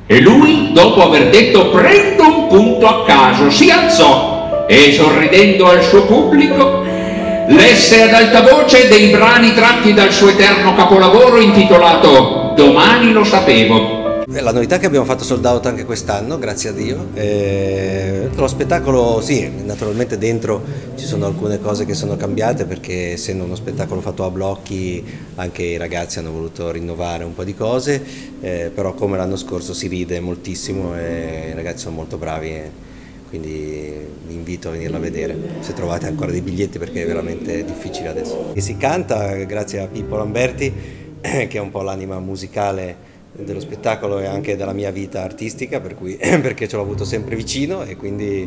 E lui, dopo aver detto prendo un punto a caso, si alzò e, sorridendo al suo pubblico, lesse ad alta voce dei brani tratti dal suo eterno capolavoro intitolato Domani lo sapevo. La novità è che abbiamo fatto sold out anche quest'anno, grazie a Dio. Lo spettacolo, sì, naturalmente dentro ci sono alcune cose che sono cambiate perché essendo uno spettacolo fatto a blocchi anche i ragazzi hanno voluto rinnovare un po' di cose, però come l'anno scorso si ride moltissimo e i ragazzi sono molto bravi. Quindi vi invito a venirla a vedere, se trovate ancora dei biglietti perché è veramente difficile adesso. E si canta grazie a Pippo Lamberti, che è un po' l'anima musicale dello spettacolo e anche della mia vita artistica, perché ce l'ho avuto sempre vicino e quindi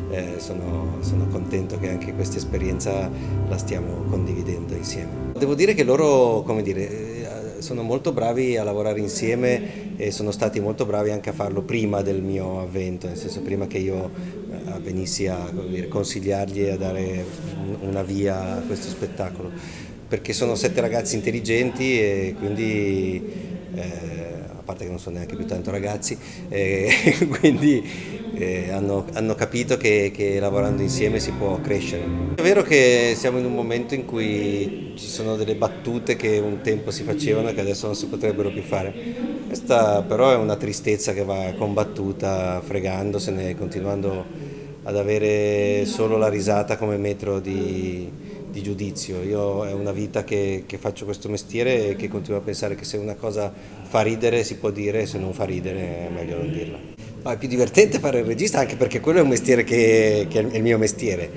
sono contento che anche questa esperienza la stiamo condividendo insieme. Devo dire che loro, come dire, sono molto bravi a lavorare insieme e sono stati molto bravi anche a farlo prima del mio avvento, nel senso prima che io venissi a, come dire, consigliargli e a dare una via a questo spettacolo, perché sono 7 ragazzi intelligenti e quindi a parte che non sono neanche più tanto ragazzi, quindi hanno capito che lavorando insieme si può crescere. È vero che siamo in un momento in cui ci sono delle battute che un tempo si facevano e che adesso non si potrebbero più fare. Questa però è una tristezza che va combattuta fregandosene, continuando ad avere solo la risata come metro di giudizio. Io è una vita che faccio questo mestiere e che continuo a pensare che se una cosa fa ridere si può dire, se non fa ridere è meglio non dirla. Ma è più divertente fare il regista anche perché quello è un mestiere che è il mio mestiere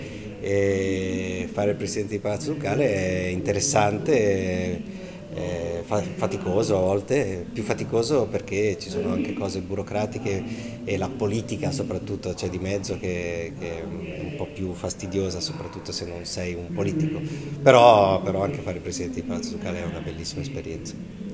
e fare il presidente di Palazzo Ducale è interessante, è faticoso a volte, più faticoso perché ci sono anche cose burocratiche e la politica soprattutto c'è di mezzo che è un po' più fastidiosa, soprattutto se non sei un politico, però anche fare il presidente di Palazzo Ducale è una bellissima esperienza.